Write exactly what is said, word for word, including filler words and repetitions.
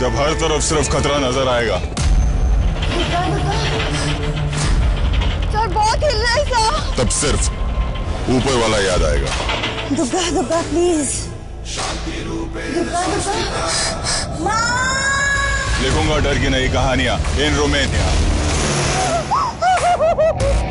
जब हर तरफ सिर्फ खतरा नजर आएगा। सर बहुत हिल रहा है सर। तब सिर्फ ऊपर वाला याद आएगा। दुर्गा दुर्गा प्लीज। दुर्गा दुर्गा लिखूंगा डर की नई कहानियां इन रोमानिया।